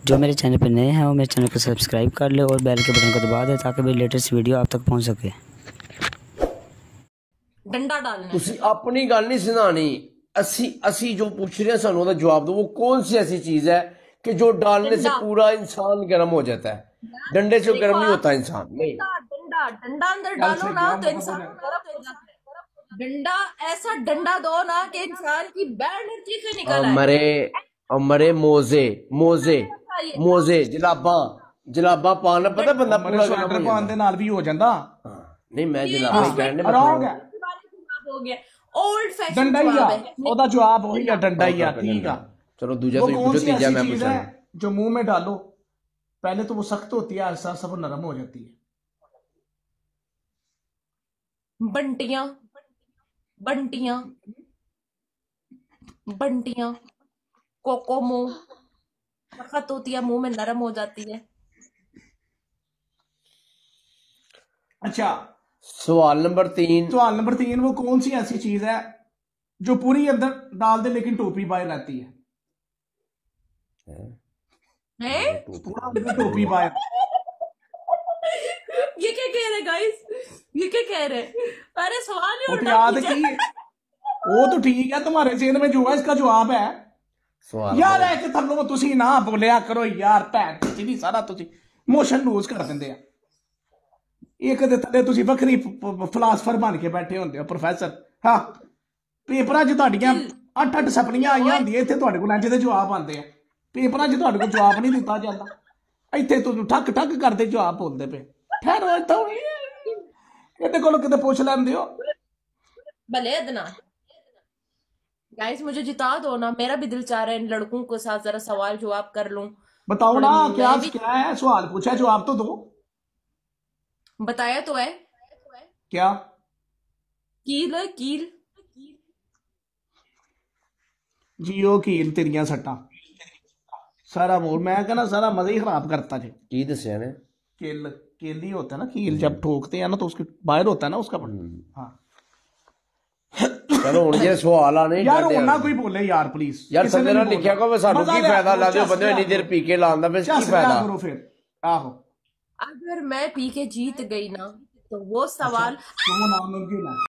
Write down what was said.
जो मेरे चैनल पर नए हैं वो मेरे चैनल को सब्सक्राइब कर ले और बेल के बटन को दबा दे ताकि मेरी लेटेस्ट वीडियो आप तक पहुंच सके। डंडा डालना तुसी अपनी गल नहीं सुनानी, असी जो पूछ रहे हैं सानू उसका जवाब दो। वो कौन सी ऐसी चीज है कि जो डालने से पूरा इंसान गर्म हो जाता है? डंडे से गर्म नहीं होता इंसान। नहीं, डंडा डंडा अंदर डालो ना तो इंसान गर्म हो जाता है। डंडा ऐसा डंडा दो ना कि इंसान की बैड एनर्जी से निकल आए। मरे मोजे मोजे मोजे जलाबा पाना पता बंदा पूरा गर्म पान दे नाल भी हो जांदा। नहीं मैं जलाबा ही कहने हो गया ओल्ड फैशन डंडा ही आ ओदा जवाब वही है, डंडा ही आ। ठीक है, चलो दूसरा तो पूछो, तीसरा मैं पूछूं। जो मुंह में डालो पहले तो वो सख्त होती है, आहिस्ता आहिस्ता वो नरम हो जाती है। बंटियां बंटियां बंटियां कोकोमो सख्त होती है, मुंह में नरम हो जाती है। अच्छा, सवाल नंबर 3। वो कौन सी ऐसी चीज है जो पूरी अंदर डाल दे लेकिन टोपी बाहर रहती है? पूरा अंदर टोपी बाहर। ये क्या कह रहे गाइस, ये क्या कह रहे? अरे सवाल ही उल्टा याद की वो तो ठीक है, तुम्हारे जेल में जो है इसका जवाब है यार। है कि थल्लो तुसी ना बोलिया करो यार, भैन तुसी भी सारा तुसी मोशन लूज कर दिंदे आ। एक दे थल्ले तुसी बखरी फिलासफर बन के बैठे होंदे हो, प्रोफेसर। हाँ, पेपरां च तुहाडियां 8-8 सपनियां आईयां होंदियां, इत्थे तुहाडे कोल इंज दे जवाब आंदे आ। पेपरां च तुहाडे कोल जवाब नहीं दित्ता जांदा, इत्थे तुसीं ठक ठक करदे जवाब बोलदे पे। ठहरो थोड़ी ਇਹਦੇ ਕੋਲੋਂ किते पूछ ਲੈਂਦੇ हो। भले अदना गाइस, मुझे जिता दो ना, मेरा भी दिल चाह रहा है इन लड़कों के साथ जरा सवाल जवाब कर लूं। बताओ ना क्या है सवाल पूछा, जवाब तो दो। बताया तो है क्या? कील है कील। जियो कील तेरियां सट्टा सारा बोल, मैं कहना सारा मजा ही खराब करता जी। की दसिया ने? केल ही होता है ना, कील जब ठोकते हैं ना तो उसके बाहर होता है ना उसका। हाँ चलो हुण जे सवाल आने यार होना कोई बोले यार प्लीज यार, थल्ले ना लिखिया को सानू की फायदा ला दियो बंदे इतनी देर पी के लांदा पे की फायदा करो फिर। आहो, अगर मैं पी के जीत गई ना तो वो सवाल तुम नाम